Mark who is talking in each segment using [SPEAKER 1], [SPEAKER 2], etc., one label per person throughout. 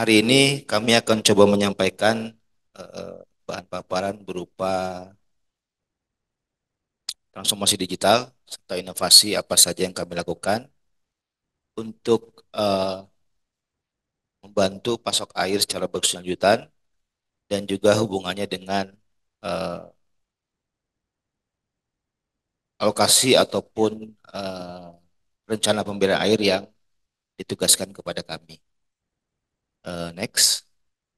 [SPEAKER 1] Hari ini kami akan coba menyampaikan eh, bahan paparan berupa transformasi digital serta inovasi apa saja yang kami lakukan untuk membantu pasok air secara berkelanjutan dan juga hubungannya dengan eh, alokasi ataupun eh, rencana pemberian air yang ditugaskan kepada kami. Next.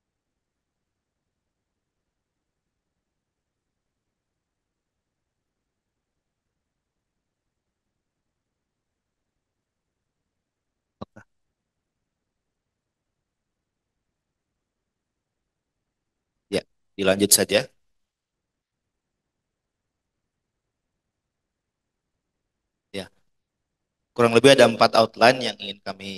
[SPEAKER 1] Ya, dilanjut saja. Ya, kurang lebih ada 4 outline yang ingin kami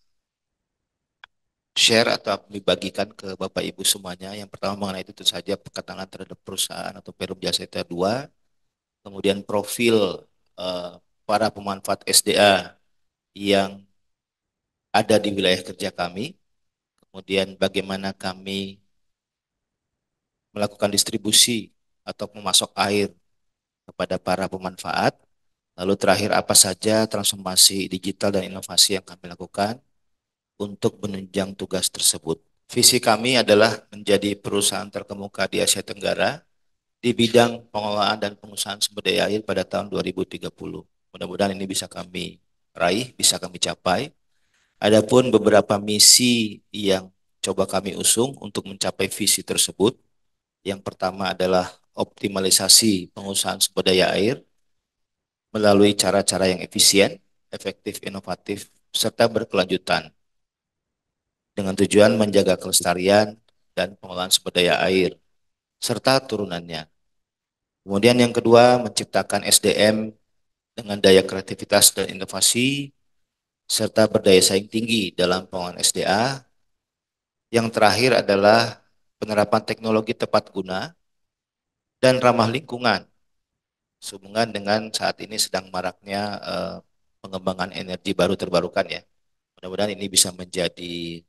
[SPEAKER 1] share atau dibagikan ke Bapak Ibu semuanya. Yang pertama mengenai itu tentu saja keterangan terhadap perusahaan atau perum jasa itu ada dua. Kemudian profil eh, para pemanfaat SDA yang ada di wilayah kerja kami. Kemudian bagaimana kami melakukan distribusi atau memasok air kepada para pemanfaat. Lalu terakhir apa saja transformasi digital dan inovasi yang kami lakukan untuk menunjang tugas tersebut. Visi kami adalah menjadi perusahaan terkemuka di Asia Tenggara di bidang pengelolaan dan pengusahaan sumber daya air pada tahun 2030. Mudah-mudahan ini bisa kami raih, bisa kami capai. Adapun beberapa misi yang coba kami usung untuk mencapai visi tersebut. Yang pertama adalah optimalisasi pengusahaan sumber daya air melalui cara-cara yang efisien, efektif, inovatif, serta berkelanjutan dengan tujuan menjaga kelestarian dan pengelolaan sumber daya air serta turunannya. Kemudian yang kedua, menciptakan SDM dengan daya kreativitas dan inovasi, serta berdaya saing tinggi dalam pengelolaan SDA. Yang terakhir adalah penerapan teknologi tepat guna dan ramah lingkungan, sehubungan dengan saat ini sedang maraknya pengembangan energi baru terbarukan ya. Mudah-mudahan ini bisa menjadi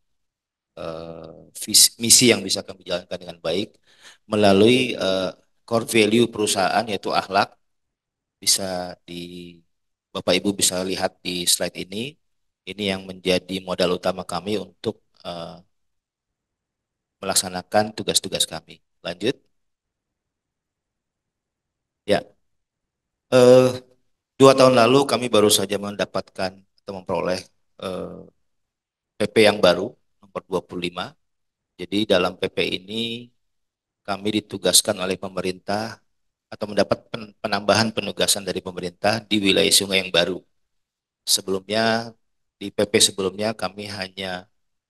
[SPEAKER 1] misi yang bisa kami jalankan dengan baik melalui core value perusahaan yaitu akhlak. Bisa di Bapak Ibu bisa lihat di slide ini. Ini yang menjadi modal utama kami untuk melaksanakan tugas-tugas kami. Lanjut. Ya, eh, 2 tahun lalu kami baru saja mendapatkan atau memperoleh PP yang baru nomor 25. Jadi dalam PP ini kami ditugaskan oleh pemerintah atau mendapat penambahan penugasan dari pemerintah di wilayah sungai yang baru. Sebelumnya di PP sebelumnya kami hanya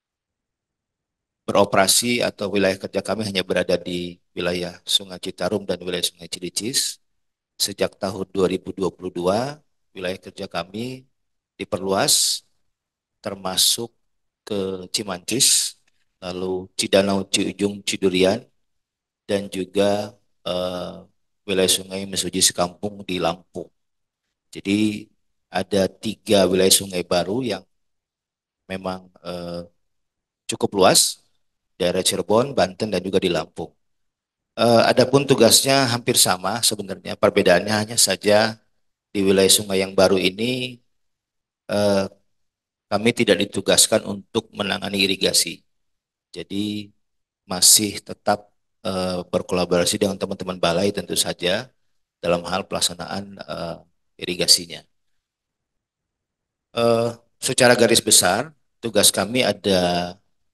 [SPEAKER 1] beroperasi atau wilayah kerja kami hanya berada di wilayah Sungai Citarum dan wilayah Sungai Cilicis. Sejak tahun 2022, wilayah kerja kami diperluas termasuk ke Cimancis, lalu Cidanau, Ciujung, Cidurian, dan juga eh, wilayah Sungai Mesuji Sekampung di Lampung. Jadi ada 3 wilayah sungai baru yang memang cukup luas, daerah Cirebon, Banten, dan juga di Lampung. Adapun tugasnya hampir sama sebenarnya, perbedaannya hanya saja di wilayah sungai yang baru ini eh, kami tidak ditugaskan untuk menangani irigasi. Jadi masih tetap berkolaborasi dengan teman-teman balai tentu saja dalam hal pelaksanaan irigasinya. Eh, Secara garis besar, tugas kami ada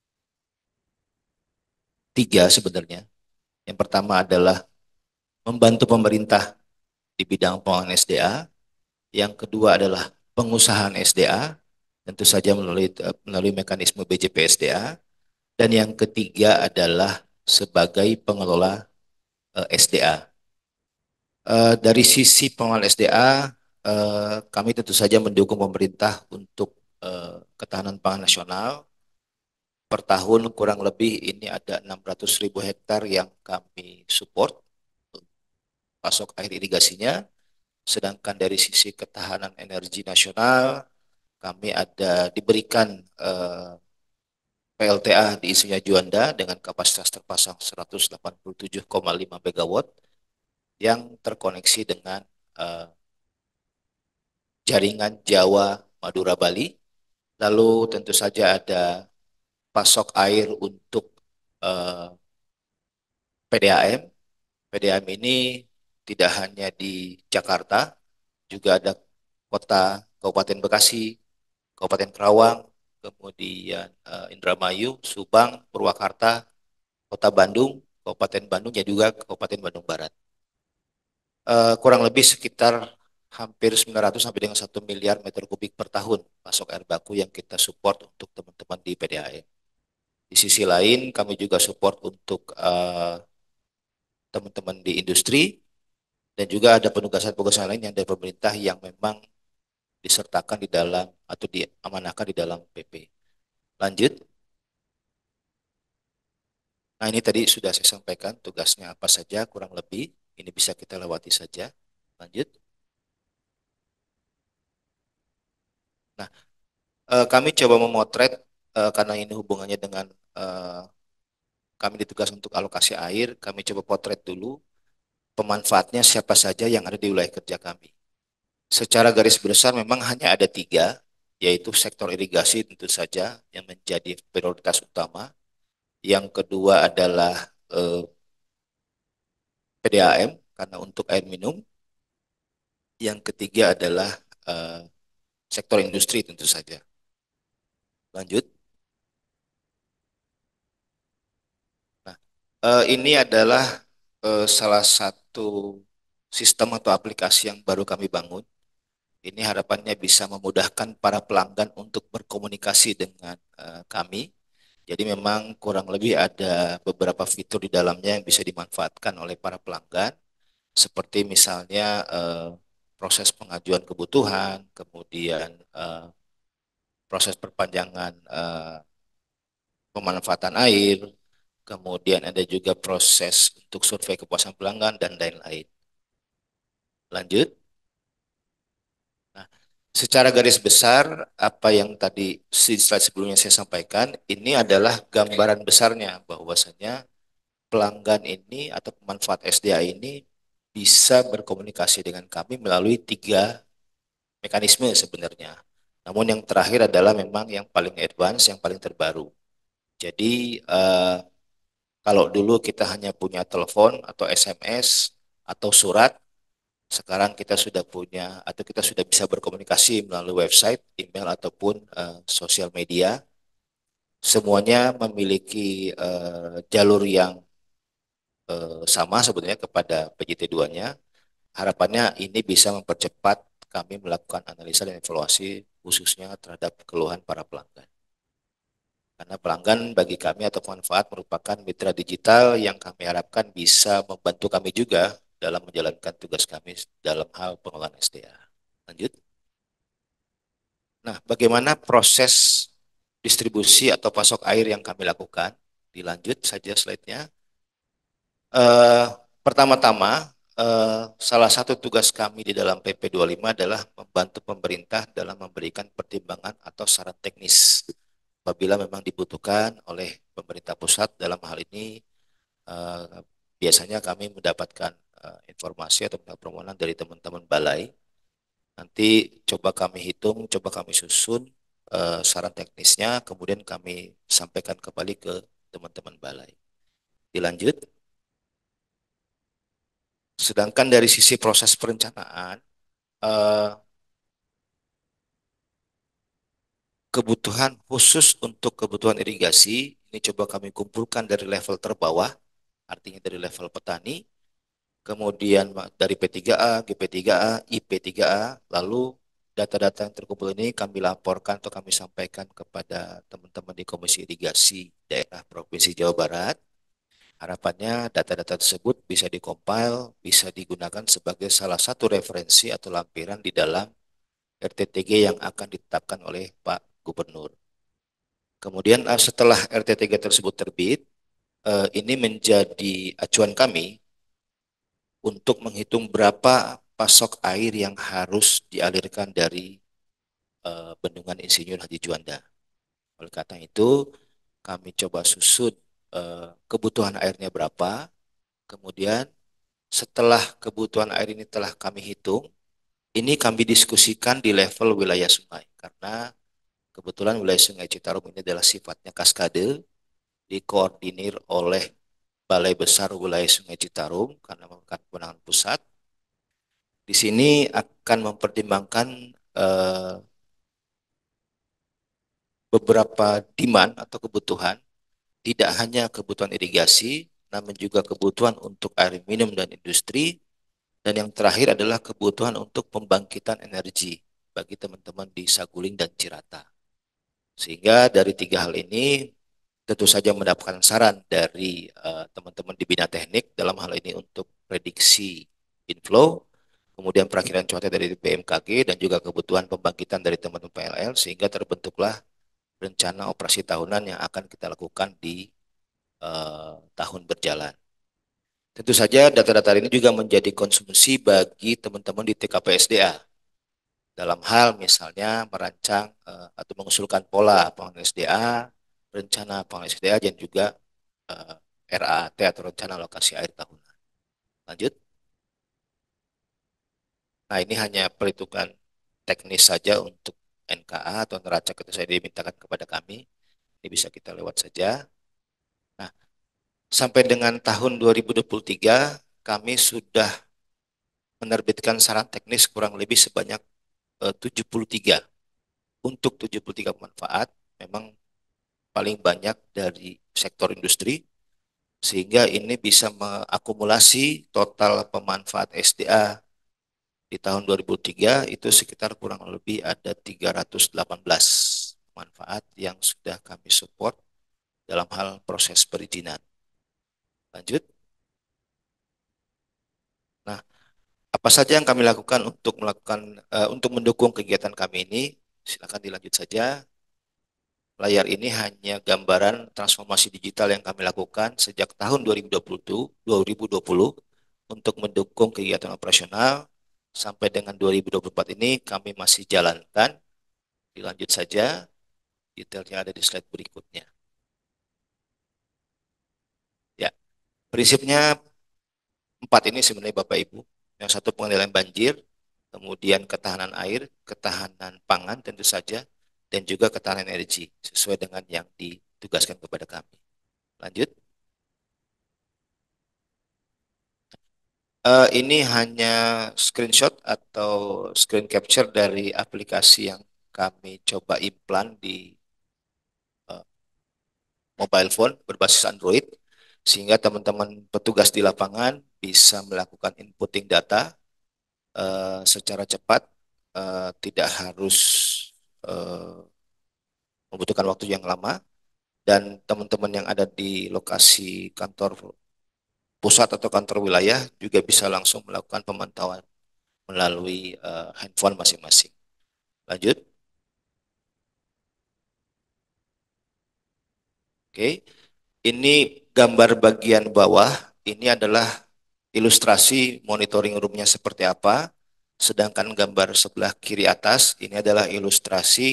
[SPEAKER 1] 3 sebenarnya. Yang pertama adalah membantu pemerintah di bidang pengelolaan SDA. Yang kedua adalah pengusahaan SDA, tentu saja melalui mekanisme BJP SDA. Dan yang ketiga adalah sebagai pengelola SDA. Dari sisi pengelolaan SDA, kami tentu saja mendukung pemerintah untuk ketahanan pangan nasional. Per tahun kurang lebih ini ada 600.000 hektar yang kami support pasok air irigasinya. Sedangkan dari sisi ketahanan energi nasional, kami ada diberikan PLTA di Isunya Juanda dengan kapasitas terpasang 187,5 megawatt yang terkoneksi dengan eh, jaringan Jawa, Madura, Bali. Lalu tentu saja ada pasok air untuk eh, PDAM. PDAM ini tidak hanya di Jakarta, juga ada kota Kabupaten Bekasi, Kabupaten Kerawang, kemudian Indramayu, Subang, Purwakarta, Kota Bandung, Kabupaten Bandung, ya juga Kabupaten Bandung Barat. Kurang lebih sekitar hampir 900 sampai dengan 1 miliar meter kubik per tahun masuk air baku yang kita support untuk teman-teman di PDAM. Di sisi lain, kami juga support untuk teman-teman di industri dan juga ada penugasan-penugasan lain yang dari pemerintah yang memang disertakan di dalam atau diamanahkan di dalam PP. Lanjut. Nah, ini tadi sudah saya sampaikan tugasnya apa saja kurang lebih. Ini bisa kita lewati saja. Lanjut. Nah, kami coba memotret karena ini hubungannya dengan eh, kami ditugas untuk alokasi air, kami coba potret dulu pemanfaatnya siapa saja yang ada di wilayah kerja kami. Secara garis besar memang hanya ada tiga, yaitu sektor irigasi tentu saja yang menjadi prioritas utama. Yang kedua adalah PDAM karena untuk air minum. Yang ketiga adalah eh, sektor industri tentu saja. Lanjut. Nah, ini adalah salah satu sistem atau aplikasi yang baru kami bangun. Ini harapannya bisa memudahkan para pelanggan untuk berkomunikasi dengan kami. Jadi memang kurang lebih ada beberapa fitur di dalamnya yang bisa dimanfaatkan oleh para pelanggan, seperti misalnya proses pengajuan kebutuhan, kemudian proses perpanjangan pemanfaatan air, kemudian ada juga proses untuk survei kepuasan pelanggan dan lain-lain. Lanjut. Nah, secara garis besar apa yang tadi di slide sebelumnya saya sampaikan, ini adalah gambaran besarnya bahwasanya pelanggan ini atau pemanfaat SDA ini bisa berkomunikasi dengan kami melalui tiga mekanisme sebenarnya. Namun yang terakhir adalah memang yang paling advance, yang paling terbaru. Jadi kalau dulu kita hanya punya telepon atau SMS atau surat, sekarang kita sudah punya atau kita sudah bisa berkomunikasi melalui website, email ataupun sosial media. Semuanya memiliki jalur yang sama sebenarnya kepada PJT2-nya. Harapannya ini bisa mempercepat kami melakukan analisa dan evaluasi khususnya terhadap keluhan para pelanggan. Karena pelanggan bagi kami atau manfaat merupakan mitra digital yang kami harapkan bisa membantu kami juga dalam menjalankan tugas kami dalam hal pengelolaan SDA. Lanjut. Nah, bagaimana proses distribusi atau pasok air yang kami lakukan? Dilanjut saja slide-nya. Eh, Pertama-tama, salah satu tugas kami di dalam PP 25 adalah membantu pemerintah dalam memberikan pertimbangan atau saran teknis apabila memang dibutuhkan oleh pemerintah pusat. Dalam hal ini eh, biasanya kami mendapatkan informasi atau permohonan dari teman-teman balai. Nanti coba kami hitung, coba kami susun saran teknisnya, kemudian kami sampaikan kembali ke teman-teman balai. Dilanjut. Sedangkan dari sisi proses perencanaan, eh, kebutuhan khusus untuk kebutuhan irigasi ini coba kami kumpulkan dari level terbawah, artinya dari level petani, kemudian dari P3A, GP3A, IP3A, lalu data-data yang terkumpul ini kami laporkan atau kami sampaikan kepada teman-teman di Komisi Irigasi Daerah Provinsi Jawa Barat. Harapannya data-data tersebut bisa dikompil, bisa digunakan sebagai salah satu referensi atau lampiran di dalam RTTG yang akan ditetapkan oleh Pak Gubernur. Kemudian setelah RTTG tersebut terbit, ini menjadi acuan kami untuk menghitung berapa pasok air yang harus dialirkan dari Bendungan Insinyur Haji Juanda. Oleh karena itu, kami coba susun kebutuhan airnya berapa. Kemudian setelah kebutuhan air ini telah kami hitung, ini kami diskusikan di level wilayah sungai. Karena kebetulan wilayah Sungai Citarum ini adalah sifatnya kaskade, dikoordinir oleh Balai Besar Wilayah Sungai Citarum karena merupakan kewenangan pusat. Di sini akan mempertimbangkan eh, beberapa demand atau kebutuhan, tidak hanya kebutuhan irigasi, namun juga kebutuhan untuk air minum dan industri, dan yang terakhir adalah kebutuhan untuk pembangkitan energi bagi teman-teman di Saguling dan Cirata. Sehingga dari tiga hal ini tentu saja mendapatkan saran dari teman-teman di bidang teknik dalam hal ini untuk prediksi inflow, kemudian perakiraan cuaca dari BMKG dan juga kebutuhan pembangkitan dari teman-teman PLL sehingga terbentuklah rencana operasi tahunan yang akan kita lakukan di tahun berjalan. Tentu saja data-data ini juga menjadi konsumsi bagi teman-teman di TKP SDA dalam hal misalnya merancang atau mengusulkan pola pengelolaan SDA, rencana pengelolaan SDA dan juga eh, RAT atau rencana alokasi air tahunan. Lanjut. Nah, ini hanya perhitungan teknis saja untuk NKA atau neraca itu saya dimintakan kepada kami. Ini bisa kita lewat saja. Nah, sampai dengan tahun 2023 kami sudah menerbitkan saran teknis kurang lebih sebanyak 73. Untuk 73 pemanfaat memang paling banyak dari sektor industri sehingga ini bisa mengakumulasi total pemanfaat SDA di tahun 2003 itu sekitar kurang lebih ada 318 manfaat yang sudah kami support dalam hal proses perizinan. Lanjut. Nah, apa saja yang kami lakukan untuk untuk mendukung kegiatan kami ini? Silakan dilanjut saja. Layar ini hanya gambaran transformasi digital yang kami lakukan sejak tahun 2020 untuk mendukung kegiatan operasional sampai dengan 2024 ini kami masih jalankan. Dilanjut saja, detailnya ada di slide berikutnya. Ya, prinsipnya empat ini sebenarnya Bapak Ibu. Yang satu pengendalian banjir, kemudian ketahanan air, ketahanan pangan tentu saja, dan juga ketahanan energi sesuai dengan yang ditugaskan kepada kami. Lanjut. Ini hanya screenshot atau screen capture dari aplikasi yang kami coba implan di eh, mobile phone berbasis Android, sehingga teman-teman petugas di lapangan bisa melakukan inputting data secara cepat, tidak harus eh, membutuhkan waktu yang lama, dan teman-teman yang ada di lokasi kantor pusat atau kantor wilayah juga bisa langsung melakukan pemantauan melalui handphone masing-masing. Lanjut. Oke. Ini gambar bagian bawah. Ini adalah ilustrasi monitoring roomnya seperti apa. Sedangkan gambar sebelah kiri atas ini adalah ilustrasi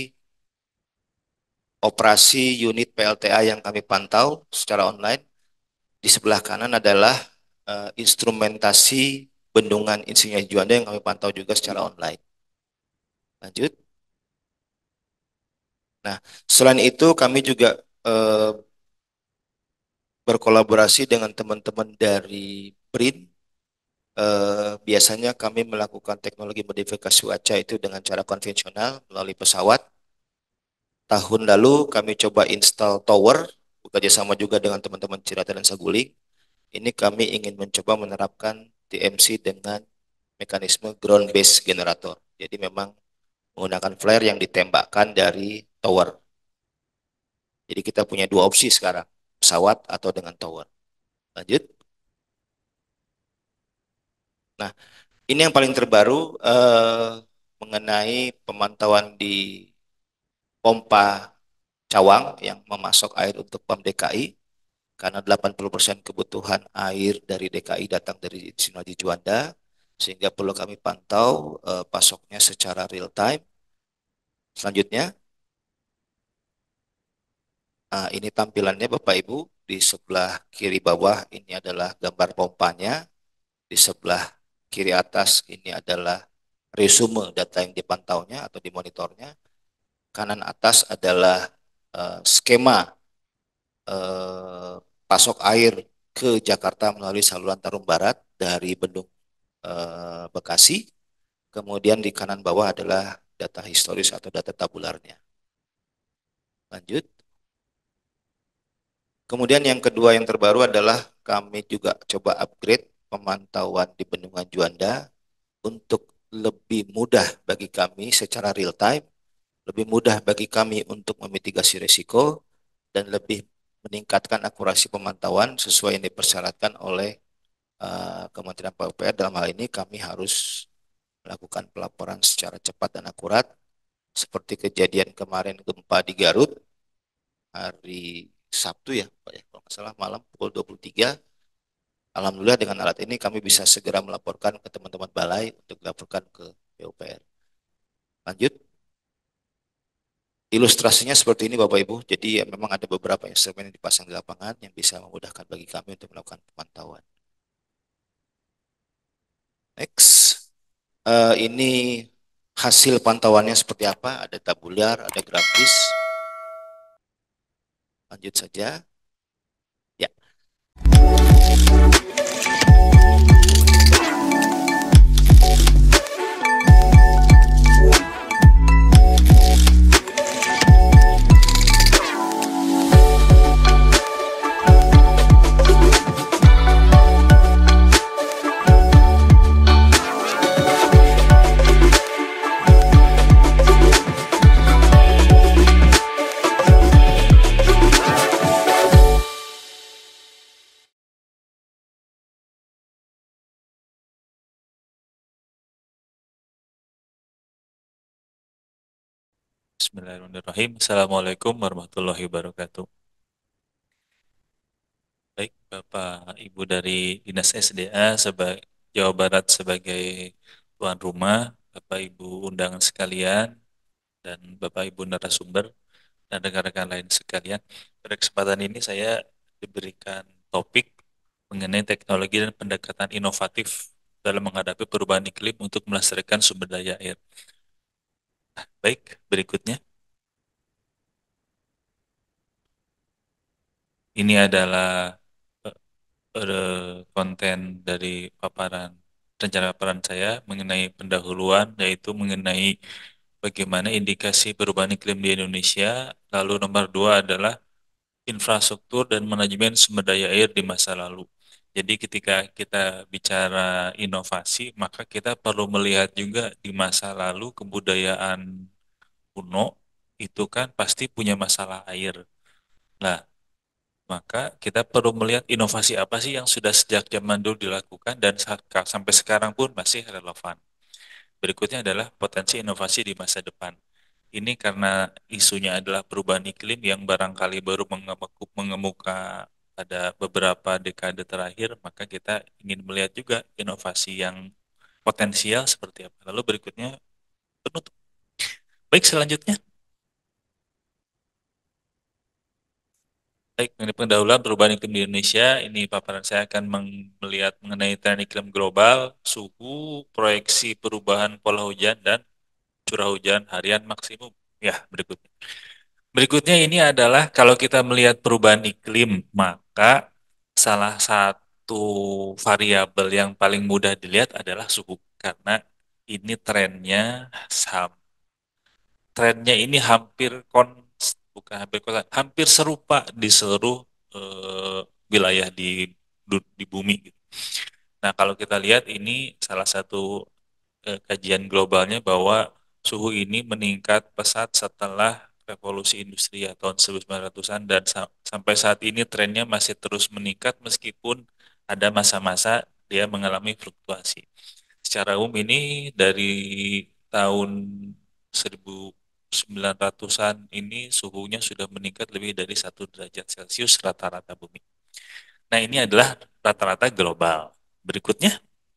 [SPEAKER 1] operasi unit PLTA yang kami pantau secara online. Di sebelah kanan adalah instrumentasi bendungan Insinyur Juanda yang kami pantau juga secara online. Lanjut. Nah, selain itu kami juga eh, berkolaborasi dengan teman-teman dari BRIN. Biasanya kami melakukan teknologi modifikasi cuaca itu dengan cara konvensional melalui pesawat. Tahun lalu kami coba install tower, bekerja sama juga dengan teman-teman Cirata dan Saguling. Ini kami ingin mencoba menerapkan TMC dengan mekanisme ground based generator. Jadi memang menggunakan flare yang ditembakkan dari tower. Jadi kita punya dua opsi sekarang, pesawat atau dengan tower. Lanjut. Nah, ini yang paling terbaru mengenai pemantauan di pompa Cawang yang memasok air untuk PAM DKI karena 80% kebutuhan air dari DKI datang dari Sinergi Juanda sehingga perlu kami pantau pasoknya secara real time. Selanjutnya, Ini tampilannya Bapak Ibu. Di sebelah kiri bawah ini adalah gambar pompanya. Di sebelah kiri atas ini adalah resume data yang dipantaunya atau dimonitornya. Kanan atas adalah skema eh, pasok air ke Jakarta melalui saluran Tarum Barat dari Bendung Bekasi. Kemudian di kanan bawah adalah data historis atau data tabularnya. Lanjut. Kemudian yang kedua yang terbaru adalah kami juga coba upgrade pemantauan di Bendungan Juanda untuk lebih mudah bagi kami secara real time, lebih mudah bagi kami untuk memitigasi risiko, dan lebih meningkatkan akurasi pemantauan sesuai yang dipersyaratkan oleh Kementerian PUPR. Dalam hal ini kami harus melakukan pelaporan secara cepat dan akurat, seperti kejadian kemarin gempa di Garut hari Sabtu ya, Pak ya, kalau nggak salah malam pukul 23. Alhamdulillah dengan alat ini kami bisa segera melaporkan ke teman-teman balai untuk dilaporkan ke PUPR. Lanjut, ilustrasinya seperti ini Bapak Ibu. Jadi ya, memang ada beberapa instrumen yang dipasang di lapangan yang bisa memudahkan bagi kami untuk melakukan pemantauan. Next. Ini hasil pantauannya seperti apa? Ada tabular, ada grafis. Lanjut saja. Ya.
[SPEAKER 2] Bismillahirrahmanirrahim. Assalamualaikum warahmatullahi wabarakatuh. Baik, Bapak Ibu dari Dinas SDA Jawa Barat sebagai tuan rumah, Bapak Ibu undangan sekalian, dan Bapak Ibu narasumber, dan rekan-rekan lain sekalian. Pada kesempatan ini saya diberikan topik mengenai teknologi dan pendekatan inovatif dalam menghadapi perubahan iklim untuk melestarikan sumber daya air. Baik, berikutnya. Ini adalah konten dari paparan rencana paparan saya mengenai pendahuluan, yaitu mengenai bagaimana indikasi perubahan iklim di Indonesia. Lalu nomor dua adalah infrastruktur dan manajemen sumber daya air di masa lalu. Jadi ketika kita bicara inovasi, maka kita perlu melihat juga di masa lalu kebudayaan kuno itu kan pasti punya masalah air. Nah, maka kita perlu melihat inovasi apa sih yang sudah sejak zaman dulu dilakukan dan sampai sekarang pun masih relevan. Berikutnya adalah potensi inovasi di masa depan. Ini karena isunya adalah perubahan iklim yang barangkali baru mengemuka pada beberapa dekade terakhir, maka kita ingin melihat juga inovasi yang potensial seperti apa. Lalu berikutnya penutup. Baik, selanjutnya. Baik, mengenai pendahuluan perubahan iklim di Indonesia, ini paparan saya akan melihat mengenai tren iklim global, suhu, proyeksi perubahan pola hujan, dan curah hujan harian maksimum. Ya, berikutnya. Berikutnya ini adalah kalau kita melihat perubahan iklim, maka salah satu variabel yang paling mudah dilihat adalah suhu. Karena ini trennya ini bukan hampir konstan, hampir serupa di seluruh wilayah di bumi gitu. Nah, kalau kita lihat ini salah satu kajian globalnya bahwa suhu ini meningkat pesat setelah revolusi industri ya tahun 1900-an, dan sampai saat ini trennya masih terus meningkat meskipun ada masa-masa dia mengalami fluktuasi. Secara umum ini dari tahun 1900-an ini suhunya sudah meningkat lebih dari 1 derajat Celcius rata-rata bumi. Nah, ini adalah rata-rata global. Berikutnya,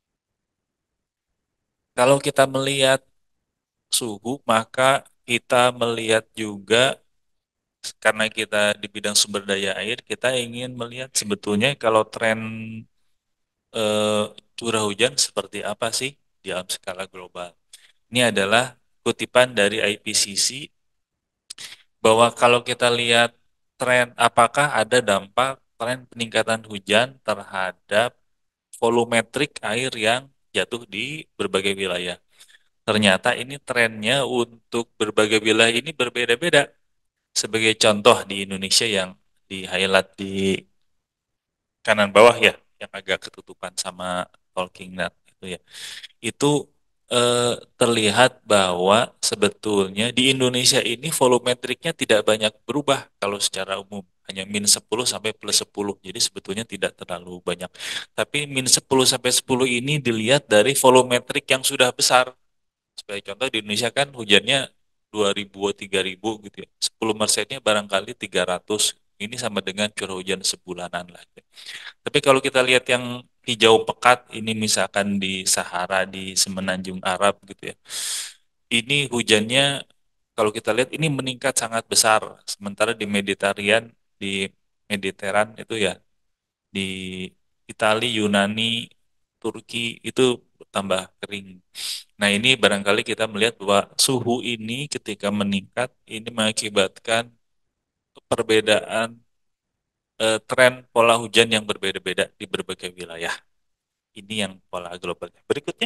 [SPEAKER 2] kalau kita melihat suhu, maka kita melihat juga Karena kita di bidang sumber daya air, kita ingin melihat sebetulnya kalau tren eh, curah hujan seperti apa sih di dalam skala global. Ini adalah kutipan dari IPCC bahwa kalau kita lihat tren, apakah ada dampak tren peningkatan hujan terhadap volumetrik air yang jatuh di berbagai wilayah. Ternyata ini trennya untuk berbagai wilayah ini berbeda-beda. Sebagai contoh di Indonesia yang di highlight di kanan bawah ya, yang agak ketutupan sama talking net itu ya. Itu terlihat bahwa sebetulnya di Indonesia ini volumetriknya tidak banyak berubah kalau secara umum. Hanya -10 sampai +10. Jadi sebetulnya tidak terlalu banyak. Tapi -10 sampai 10 ini dilihat dari volumetrik yang sudah besar. Sebagai contoh di Indonesia kan hujannya 2000 3000 gitu ya. 10%-nya barangkali 300. Ini sama dengan curah hujan sebulanan lah. Tapi kalau kita lihat yang hijau pekat ini misalkan di Sahara di Semenanjung Arab gitu ya. Ini hujannya kalau kita lihat ini meningkat sangat besar. Sementara di Mediteran itu ya di Italia, Yunani, Turki itu tambah kering. Nah, ini barangkali kita melihat bahwa suhu ini ketika meningkat ini mengakibatkan perbedaan tren pola hujan yang berbeda-beda di berbagai wilayah. Ini yang pola globalnya. Berikutnya,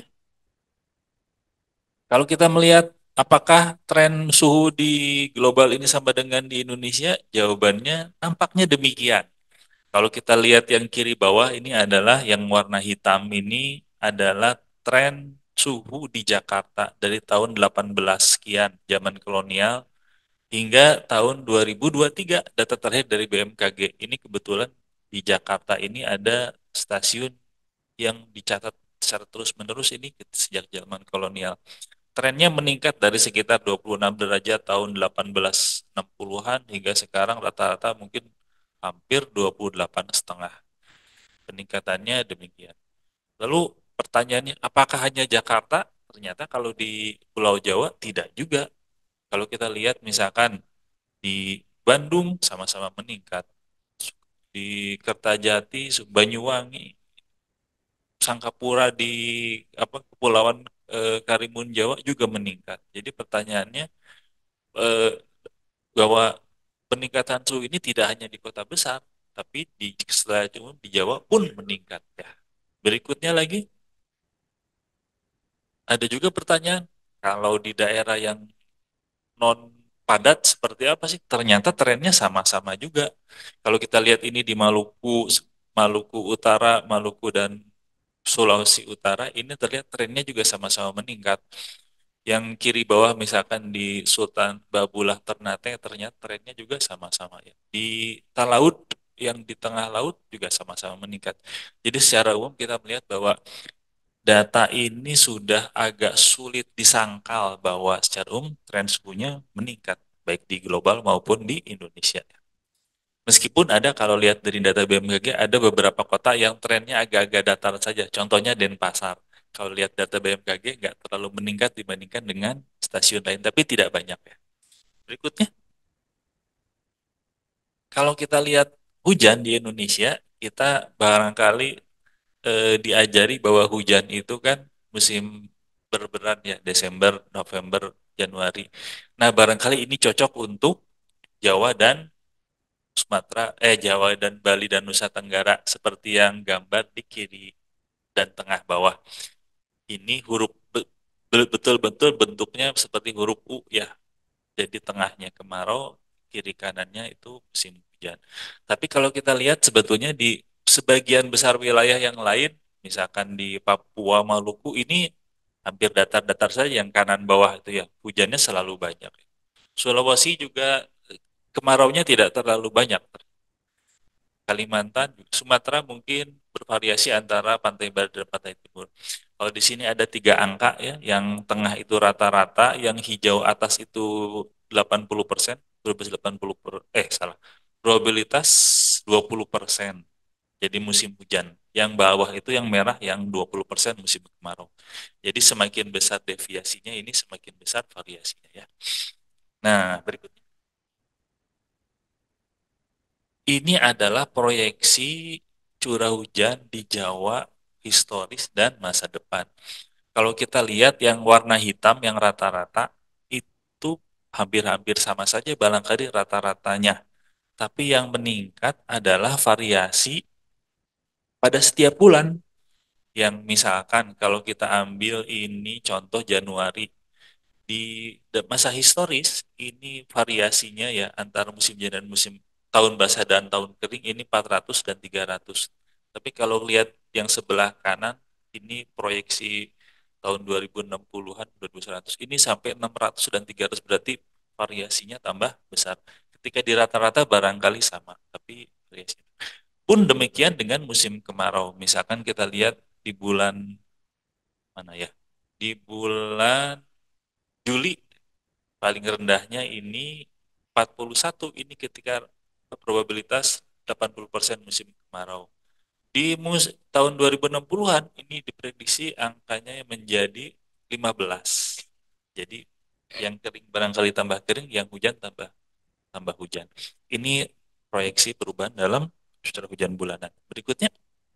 [SPEAKER 2] kalau kita melihat apakah tren suhu di global ini sama dengan di Indonesia, jawabannya nampaknya demikian. Kalau kita lihat yang kiri bawah ini adalah yang warna hitam ini adalah tren suhu di Jakarta dari tahun 18 sekian zaman kolonial hingga tahun 2023 data terakhir dari BMKG. Ini kebetulan di Jakarta ini ada stasiun yang dicatat secara terus-menerus ini sejak zaman kolonial. Trennya meningkat dari sekitar 26 derajat tahun 1860-an hingga sekarang rata-rata mungkin hampir 28,5. Peningkatannya demikian. Lalu pertanyaannya, apakah hanya Jakarta? Ternyata kalau di Pulau Jawa tidak juga. Kalau kita lihat misalkan di Bandung sama-sama meningkat, di Kertajati, Banyuwangi, Sangkapura di Kepulauan Karimun Jawa juga meningkat. Jadi pertanyaannya eh, bahwa peningkatan suhu ini tidak hanya di kota besar, tapi di setelah itu di Jawa pun meningkat ya. Berikutnya lagi ada juga pertanyaan kalau di daerah yang non padat seperti apa sih? Ternyata trennya sama-sama juga. Kalau kita lihat ini di Maluku, Maluku Utara, Maluku dan Sulawesi Utara, ini terlihat trennya juga sama-sama meningkat. Yang kiri bawah misalkan di Sultan Babulah Ternate, ternyata trennya juga sama-sama ya. Di Talaut yang di tengah laut juga sama-sama meningkat. Jadi secara umum kita melihat bahwa data ini sudah agak sulit disangkal bahwa secara umum tren suhunya meningkat baik di global maupun di Indonesia. Meskipun ada kalau lihat dari data BMKG ada beberapa kota yang trennya agak-agak datar saja. Contohnya Denpasar. Kalau lihat data BMKG nggak terlalu meningkat dibandingkan dengan stasiun lain, tapi tidak banyak ya. Berikutnya, kalau kita lihat hujan di Indonesia, kita barangkali diajari bahwa hujan itu kan musim berberan ya, Desember, November, Januari. Nah, barangkali ini cocok untuk Jawa dan Jawa dan Bali dan Nusa Tenggara seperti yang gambar di kiri dan tengah bawah. Ini betul-betul bentuknya seperti huruf U ya. Jadi tengahnya kemarau, kiri kanannya itu musim hujan. Tapi kalau kita lihat sebetulnya di sebagian besar wilayah yang lain, misalkan di Papua, Maluku ini hampir datar-datar saja yang kanan bawah itu ya, hujannya selalu banyak. Sulawesi juga kemaraunya tidak terlalu banyak. Kalimantan, Sumatera mungkin bervariasi antara pantai barat dan pantai timur. Kalau di sini ada tiga angka ya, yang tengah itu rata-rata, yang hijau atas itu 80%, probabilitas 80 salah, probabilitas 20%. Jadi musim hujan. Yang bawah itu yang merah yang 20% musim kemarau. Jadi semakin besar deviasinya ini semakin besar variasinya ya. Nah, berikutnya. Ini adalah proyeksi curah hujan di Jawa historis dan masa depan. Kalau kita lihat yang warna hitam yang rata-rata itu hampir-hampir sama saja barangkali rata-ratanya. Tapi yang meningkat adalah variasi pada setiap bulan. Yang misalkan kalau kita ambil ini contoh Januari, di masa historis ini variasinya ya antara musim hujan dan musim tahun basah dan tahun kering ini 400 dan 300. Tapi kalau lihat yang sebelah kanan ini proyeksi tahun 2060-an, 2100 ini sampai 600 dan 300 berarti variasinya tambah besar. Ketika di rata-rata barangkali sama, tapi variasi. Pun demikian dengan musim kemarau. Misalkan kita lihat di bulan mana ya? Di bulan Juli paling rendahnya ini 41 ini ketika probabilitas 80% musim kemarau. Di tahun 2060-an ini diprediksi angkanya menjadi 15. Jadi yang kering barangkali tambah kering, yang hujan tambah tambah hujan. Ini proyeksi perubahan dalam curah hujan bulanan. Berikutnya.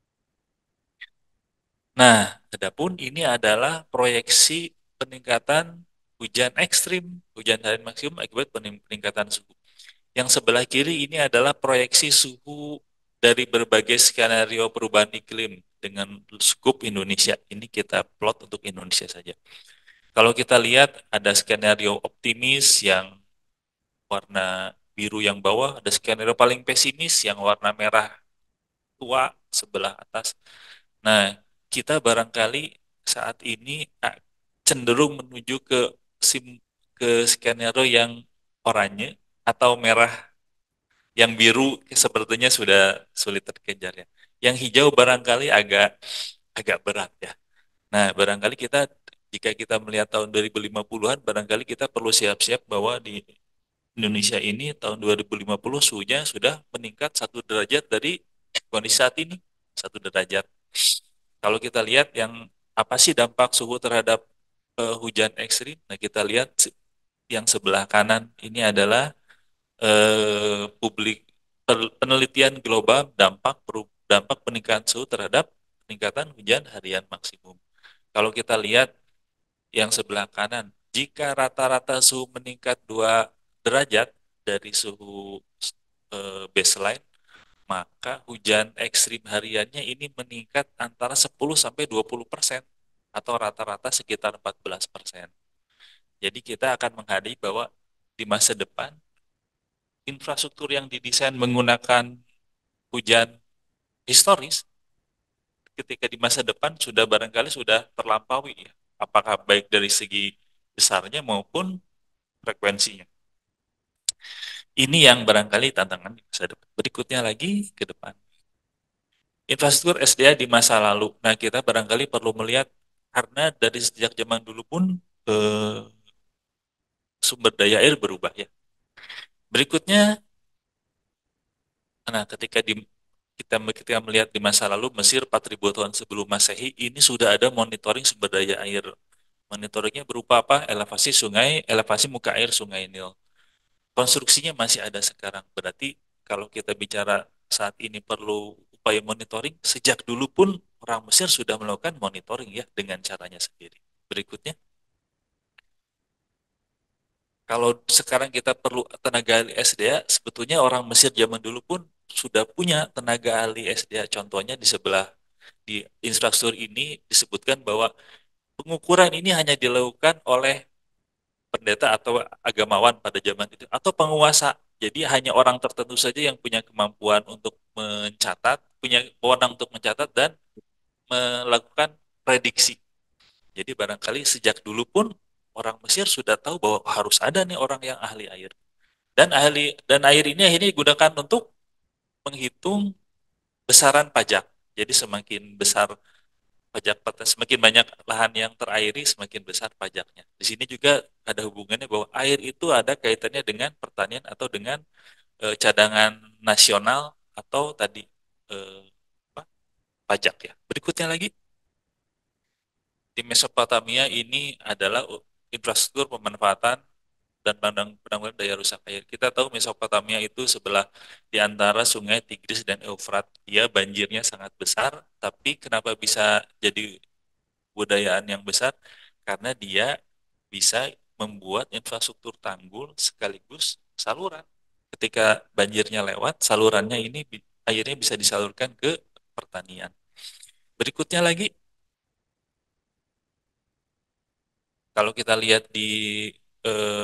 [SPEAKER 2] Nah, adapun ini adalah proyeksi peningkatan hujan ekstrim, hujan harian maksimum akibat peningkatan suhu. Yang sebelah kiri ini adalah proyeksi suhu dari berbagai skenario perubahan iklim dengan skup Indonesia. Ini kita plot untuk Indonesia saja. Kalau kita lihat ada skenario optimis yang warna biru yang bawah, ada skenario paling pesimis yang warna merah tua sebelah atas. Nah, kita barangkali saat ini cenderung menuju ke skenario yang oranye atau merah. Yang biru sepertinya sudah sulit terkejar ya. Yang hijau barangkali agak agak berat ya. Nah, barangkali jika kita melihat tahun 2050-an, barangkali kita perlu siap-siap bahwa di Indonesia ini tahun 2050 suhunya sudah meningkat 1 derajat dari kondisi saat ini, 1 derajat. Kalau kita lihat yang apa sih dampak suhu terhadap hujan ekstrim? Nah, kita lihat yang sebelah kanan ini adalah publik penelitian global dampak peningkatan suhu terhadap peningkatan hujan harian maksimum. Kalau kita lihat yang sebelah kanan, jika rata-rata suhu meningkat 2 derajat dari suhu baseline, maka hujan ekstrim hariannya ini meningkat antara 10 sampai 20% atau rata-rata sekitar 14%. Jadi kita akan menghadapi bahwa di masa depan infrastruktur yang didesain menggunakan hujan historis ketika di masa depan sudah barangkali sudah terlampaui ya. Apakah baik dari segi besarnya maupun frekuensinya. Ini yang barangkali tantangan di masa depan. Berikutnya lagi ke depan. Infrastruktur SDA di masa lalu. Nah, kita barangkali perlu melihat karena dari sejak zaman dulu pun eh, sumber daya air berubah ya. Berikutnya, nah kita melihat di masa lalu Mesir 4.000 tahun sebelum Masehi ini sudah ada monitoring sumber daya air. Monitoringnya berupa apa? Elevasi sungai, elevasi muka air Sungai Nil. Konstruksinya masih ada sekarang. Berarti kalau kita bicara saat ini perlu upaya monitoring, sejak dulu pun orang Mesir sudah melakukan monitoring ya dengan caranya sendiri. Berikutnya, kalau sekarang kita perlu tenaga ahli SDA, sebetulnya orang Mesir zaman dulu pun sudah punya tenaga ahli SDA. Contohnya di sebelah di infrastruktur ini disebutkan bahwa pengukuran ini hanya dilakukan oleh pendeta atau agamawan pada zaman itu atau penguasa. Jadi hanya orang tertentu saja yang punya kemampuan untuk mencatat, punya wewenang untuk mencatat dan melakukan prediksi. Jadi barangkali sejak dulu pun orang Mesir sudah tahu bahwa harus ada nih orang yang ahli air. Dan air ini akhirnya digunakan untuk menghitung besaran pajak. Jadi semakin besar semakin banyak lahan yang terairi, semakin besar pajaknya. Di sini juga ada hubungannya bahwa air itu ada kaitannya dengan pertanian atau dengan cadangan nasional atau tadi eh, apa, pajak ya. Berikutnya lagi di Mesopotamia ini adalah infrastruktur pemanfaatan dan penanggulangan daya rusak air. Kita tahu Mesopotamia itu sebelah di antara Sungai Tigris dan Eufrat. Dia banjirnya sangat besar, tapi kenapa bisa jadi budayaan yang besar? Karena dia bisa membuat infrastruktur tanggul sekaligus saluran. Ketika banjirnya lewat, salurannya ini airnya bisa disalurkan ke pertanian. Berikutnya lagi, kalau kita lihat di eh,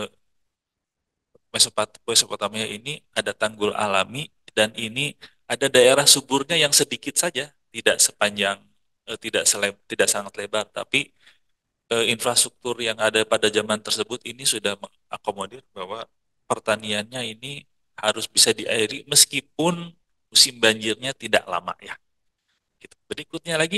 [SPEAKER 2] Mesopotamia ini ada tanggul alami dan ini ada daerah suburnya yang sedikit saja, tidak sepanjang, tidak sangat lebar, tapi infrastruktur yang ada pada zaman tersebut ini sudah mengakomodir bahwa pertaniannya ini harus bisa diairi meskipun musim banjirnya tidak lama ya. Gitu. Berikutnya lagi,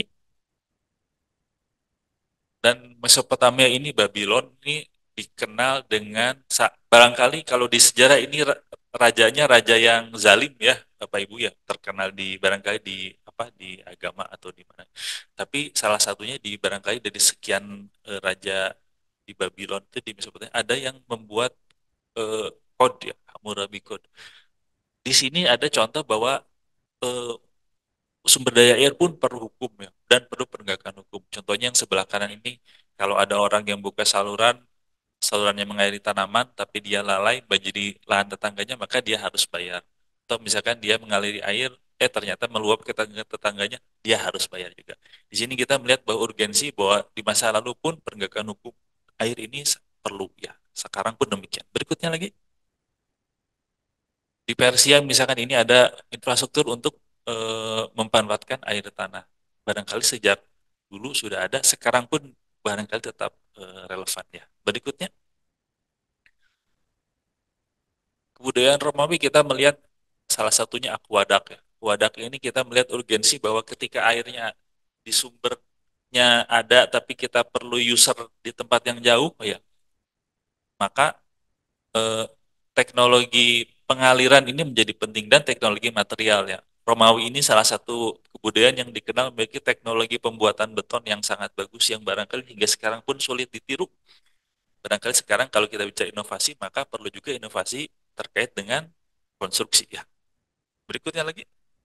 [SPEAKER 2] dan Mesopotamia ini Babylon ini dikenal dengan barangkali kalau di sejarah ini rajanya raja yang zalim ya Bapak Ibu ya, terkenal di barangkali di apa di agama atau di mana. Tapi salah satunya di barangkali dari sekian raja di Babylon itu di Mesopotamia ada yang membuat eh, code ya, Hammurabi Code. Di sini ada contoh bahwa eh, sumber daya air pun perlu hukum ya dan perlu penegakan hukum. Contohnya yang sebelah kanan ini, kalau ada orang yang buka salurannya mengairi tanaman tapi dia lalai banjiri lahan tetangganya, maka dia harus bayar. Atau misalkan dia mengaliri air ternyata meluap ke tetangganya, dia harus bayar juga. Di sini kita melihat bahwa urgensi bahwa di masa lalu pun penegakan hukum air ini perlu ya. Sekarang pun demikian. Berikutnya lagi, di Persia misalkan ini ada infrastruktur untuk memanfaatkan air tanah. Barangkali sejak dulu sudah ada, sekarang pun barangkali tetap relevan ya. Berikutnya, kebudayaan Romawi kita melihat salah satunya aquadak ya. Aquadak ini kita melihat urgensi bahwa ketika airnya di sumbernya ada tapi kita perlu user di tempat yang jauh ya, maka eh, teknologi pengaliran ini menjadi penting dan teknologi material ya. Romawi ini salah satu kebudayaan yang dikenal memiliki teknologi pembuatan beton yang sangat bagus yang barangkali hingga sekarang pun sulit ditiru. Barangkali sekarang kalau kita bicara inovasi maka perlu juga inovasi terkait dengan konstruksi ya. Berikutnya lagi.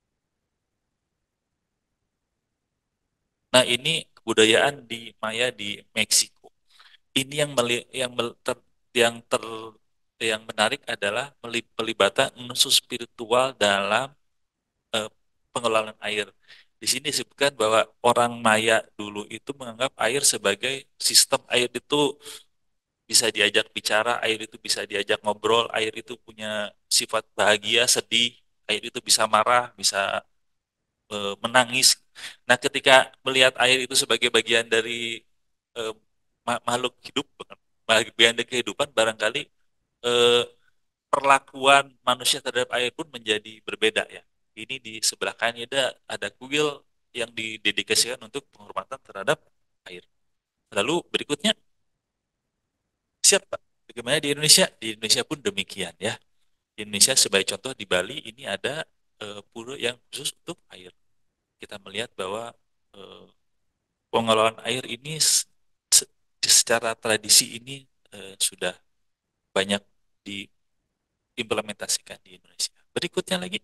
[SPEAKER 2] Nah, ini kebudayaan di Maya di Meksiko. Ini yang ter yang menarik adalah pelibatan unsur spiritual dalam eh, pengelolaan air. Di sini disebutkan bahwa orang Maya dulu itu menganggap air sebagai sistem air itu bisa diajak bicara, air itu bisa diajak ngobrol, air itu punya sifat bahagia, sedih, air itu bisa marah, bisa menangis. Nah, ketika melihat air itu sebagai bagian dari eh, makhluk hidup, bagian dari kehidupan, barangkali eh, perlakuan manusia terhadap air pun menjadi berbeda ya. Ini di sebelah kanan ada kuil yang didedikasikan untuk penghormatan terhadap air. Lalu berikutnya, siap Pak. Bagaimana di Indonesia? Di Indonesia pun demikian ya. Di Indonesia sebagai contoh di Bali ini ada pura yang khusus untuk air. Kita melihat bahwa eh, pengelolaan air ini secara tradisi ini sudah banyak diimplementasikan di Indonesia. Berikutnya lagi,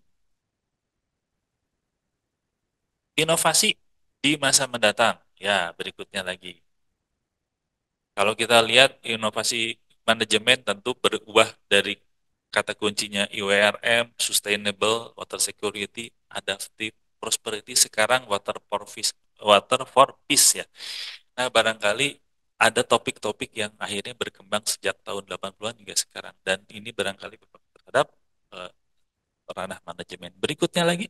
[SPEAKER 2] inovasi di masa mendatang. Ya, berikutnya lagi. Kalau kita lihat inovasi manajemen tentu berubah dari kata kuncinya IWRM, Sustainable, Water Security, Adaptive, Prosperity, sekarang Water for Peace ya. Nah, barangkali ada topik-topik yang akhirnya berkembang sejak tahun 80-an hingga sekarang. Dan ini barangkali berpengaruh terhadap eh, ranah manajemen. Berikutnya lagi,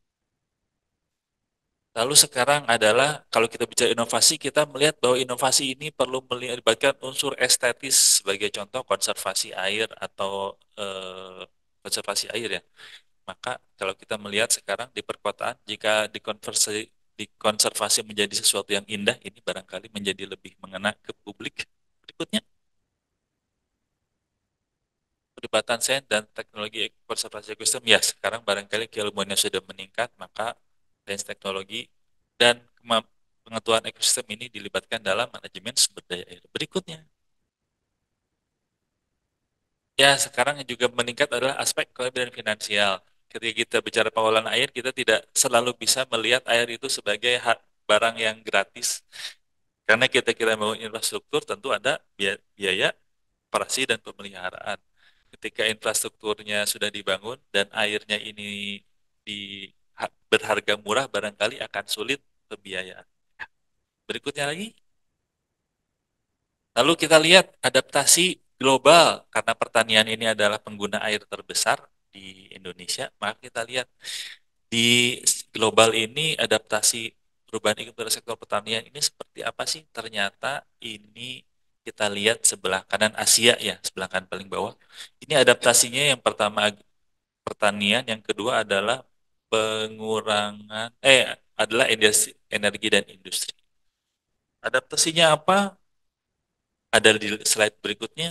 [SPEAKER 2] lalu sekarang adalah kalau kita bicara inovasi, kita melihat bahwa inovasi ini perlu melibatkan unsur estetis sebagai contoh konservasi air atau konservasi air ya. Maka kalau kita melihat sekarang di perkotaan, jika dikonservasi menjadi sesuatu yang indah, ini barangkali menjadi lebih mengena ke publik. Berikutnya, pelibatan sains dan teknologi konservasi ekosistem. Ya, sekarang barangkali keilmuannya sudah meningkat, maka sains teknologi dan pengetahuan ekosistem ini dilibatkan dalam manajemen sumber daya air. Berikutnya, Ya, sekarang yang juga meningkat adalah aspek kelebihan finansial. Ketika kita bicara pengelolaan air, kita tidak selalu bisa melihat air itu sebagai barang yang gratis. Karena kita membangun infrastruktur, tentu ada biaya operasi dan pemeliharaan. Ketika infrastrukturnya sudah dibangun dan airnya ini berharga murah, barangkali akan sulit pembiayaan. Berikutnya lagi, lalu kita lihat adaptasi global karena pertanian ini adalah pengguna air terbesar di Indonesia, maka kita lihat di global ini adaptasi perubahan iklim pada sektor pertanian ini seperti apa sih? Ternyata ini kita lihat sebelah kanan Asia ya, sebelah kanan paling bawah. Ini adaptasinya yang pertama pertanian, yang kedua adalah pengurangan adalah energi dan industri. Adaptasinya apa? Ada di slide berikutnya.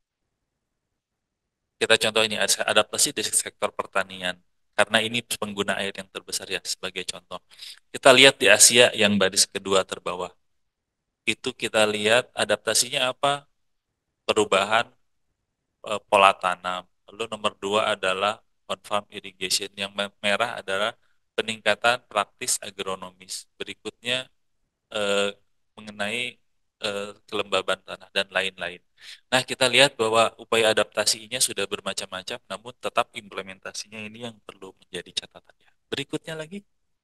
[SPEAKER 2] Kita contoh ini adaptasi di sektor pertanian. Karena ini pengguna air yang terbesar ya sebagai contoh. Kita lihat di Asia yang baris kedua terbawah. Itu kita lihat adaptasinya apa? Perubahan pola tanam. Lalu nomor dua adalah on-farm irrigation. Yang merah adalah peningkatan praktis agronomis. Berikutnya eh, mengenai kelembaban tanah dan lain-lain. Nah, kita lihat bahwa upaya adaptasinya sudah bermacam-macam, namun tetap implementasinya ini yang perlu menjadi catatannya. Berikutnya lagi,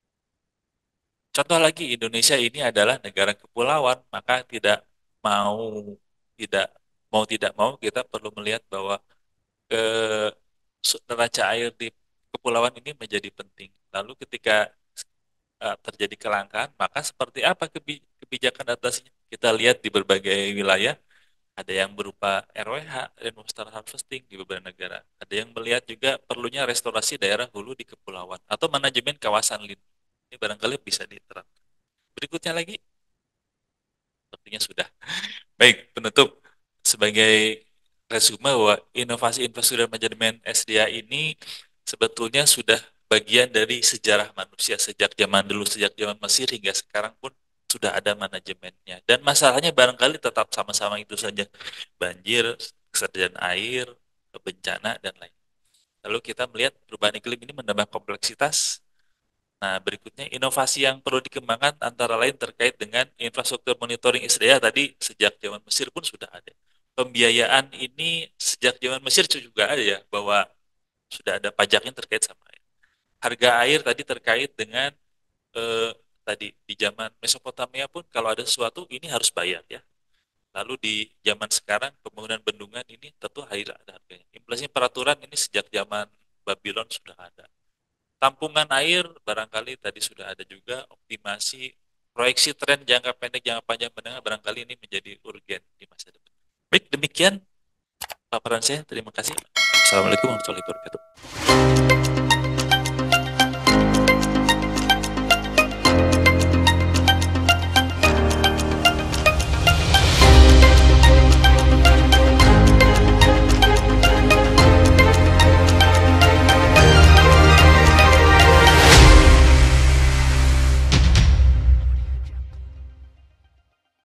[SPEAKER 2] contoh lagi, Indonesia ini adalah negara kepulauan, maka mau tidak tidak mau kita perlu melihat bahwa ke neraca air di kepulauan ini menjadi penting. Lalu ketika terjadi kelangkaan, maka seperti apa kebijakan adaptasinya? Kita lihat di berbagai wilayah, ada yang berupa RWH, Rainwater Harvesting di beberapa negara. Ada yang melihat juga perlunya restorasi daerah hulu di kepulauan atau manajemen kawasan lindung. Ini barangkali bisa diterapkan. Berikutnya lagi, sepertinya sudah. Baik, penutup sebagai resume bahwa inovasi infrastruktur dan manajemen SDA ini sebetulnya sudah bagian dari sejarah manusia sejak zaman dulu, sejak zaman Mesir hingga sekarang pun sudah ada manajemennya. Dan masalahnya barangkali tetap sama-sama itu saja, banjir, kesadaran air, bencana, dan lain. Lalu kita melihat perubahan iklim ini menambah kompleksitas. Nah, berikutnya inovasi yang perlu dikembangkan antara lain terkait dengan infrastruktur monitoring SDA tadi sejak zaman Mesir pun sudah ada. Pembiayaan ini sejak zaman Mesir juga ada ya, bahwa sudah ada pajaknya terkait sama air. Harga air tadi terkait dengan eh, tadi di zaman Mesopotamia pun kalau ada sesuatu ini harus bayar ya. Lalu di zaman sekarang pembangunan bendungan ini tentu ada harganya. Inflasi peraturan ini sejak zaman Babylon sudah ada. Tampungan air barangkali tadi sudah ada juga, optimasi proyeksi tren jangka pendek, jangka panjang, menengah barangkali ini menjadi urgen di masa depan. Baik, demikian paparan saya. Terima kasih. Assalamualaikum warahmatullahi wabarakatuh.